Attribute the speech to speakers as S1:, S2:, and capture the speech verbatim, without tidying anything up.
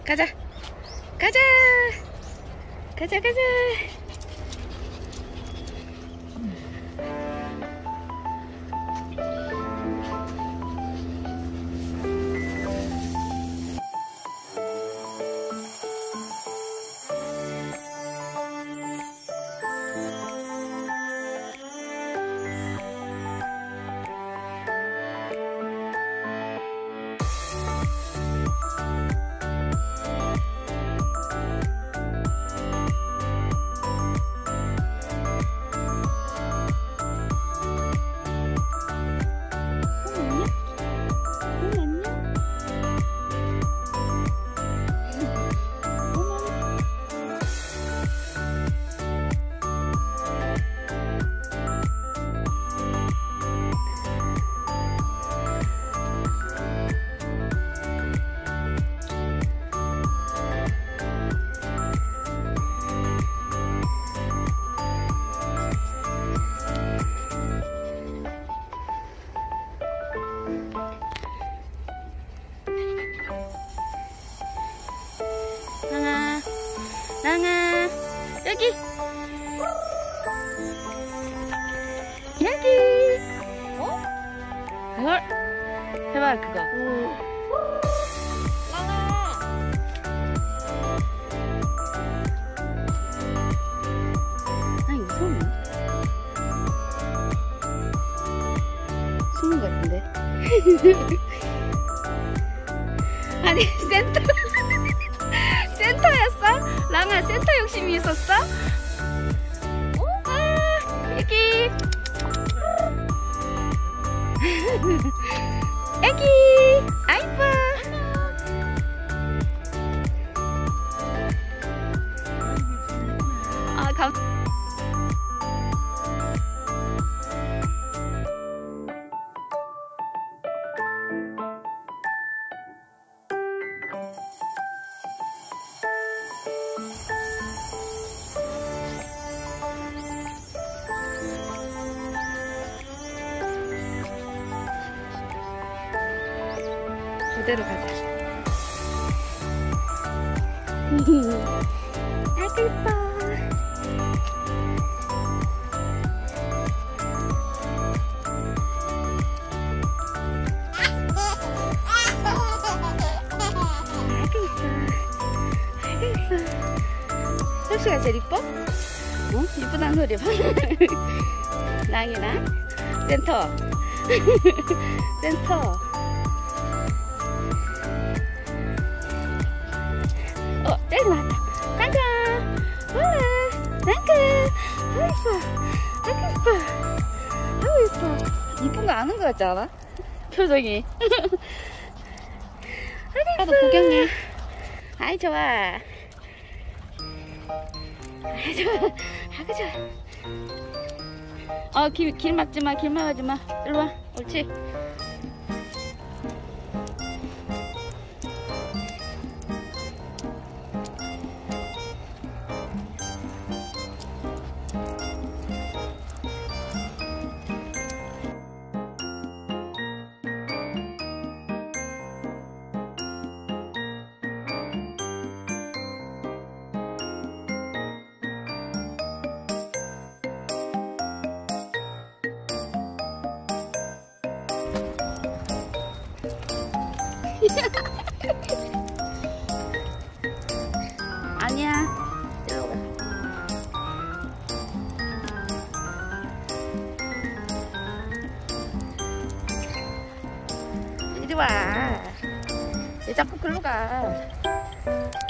S1: 가자. 가자. 가자, 가자. 랑아, 랑아, 여기, 여기. 어? 헐, 해봐 그거. 오. 랑아. 아니 무서워. 숨은 것 같은데. 아니 센터. 센터였어? 랑아 센터 욕심이 있었어? 어? 아, 애기 애기 아이뻐. 아 감 그대로 가자. 아이고 이뻐. 아이고 이뻐. 아이고 이뻐. 섭씨가 제일 이뻐? 어? 이쁘다는 소리 봐. 랑이랑 센터. 센터. 어, 저기 나왔다. 랑카! 우와! 랑카! 아우, 이뻐! 아이고, 이뻐! 아우, 이뻐! 이쁜 거 아는 거 같지 않아? 표정이. 아이고, 이뻐! 구경해. 아이, 좋아. 아이, 좋아. 아이고, 좋아. 어, 길, 길 막지 마, 길 막아지 마. 일로 와. 옳지. 아니야. 일로 가. 이리 와. 왜 자꾸 글로 가.